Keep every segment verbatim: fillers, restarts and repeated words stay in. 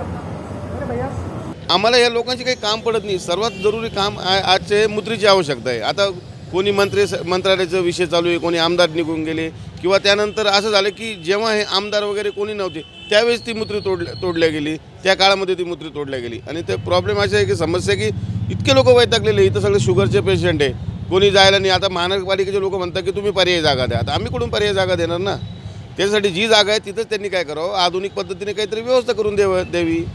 आम्हाला या लोकांची काही काम पडत नाही। सर्वात जरुरी काम आजचे मुद्रेची आवश्यकता आहे। आता कोणी मंत्री मंत्रालयाचा विषय चालू आहे, कोणी आमदार निघून गेले किंवा त्यानंतर असं झालं की जेव्हा हे आमदार वगैरे कोणी नव्हते त्यावेळेस ती मुद्री तोड तोडल्या गेली, त्या काळामध्ये ती मुद्री तोडल्या गेली। आणि ते प्रॉब्लेम असा आहे की समस्या की इतके लोक वैतागलेले, इथं सगळे शुगरचे पेशंट आहे, कोणी जायला नाही। आता महानगरपालिकेचे लोक म्हणतात की तुम्ही पर्यायी जागा द्या। आता आम्ही कुठून पर्यायी जागा देणार ना? त्यासाठी जी जागा आहे तिथंच त्यांनी काय करावं, आधुनिक पद्धतीने काहीतरी व्यवस्था करून देव द्यावी।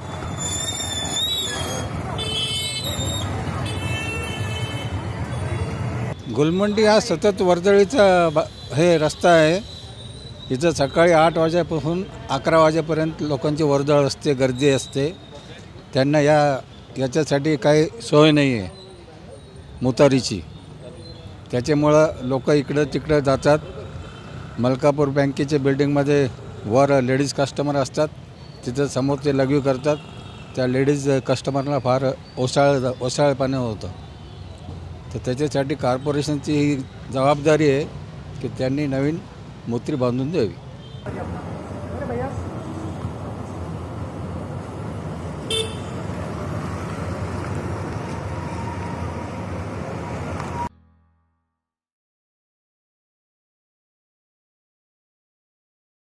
गुलमंडी हा सतत वर्दळीचा हे रस्ता आहे। इथं सकाळी आठ वाजेपासून अकरा वाजेपर्यंत लोकांची वर्दळ असते, गर्दी असते। त्यांना या याच्यासाठी काही सोय नाही आहे मुतारीची, त्याच्यामुळं लोक इकडं तिकडं जातात। मलकापूर बँकेच्या बिल्डिंगमध्ये वर लेडीज कस्टमर असतात, तिथं समोर ते लघवी करतात। त्या लेडीज कस्टमरला फार ओसाळ ओसाळपणे होतं। तर त्याच्यासाठी कॉर्पोरेशनची ही जबाबदारी आहे की त्यांनी नवीन मुत्री बांधून द्यावी।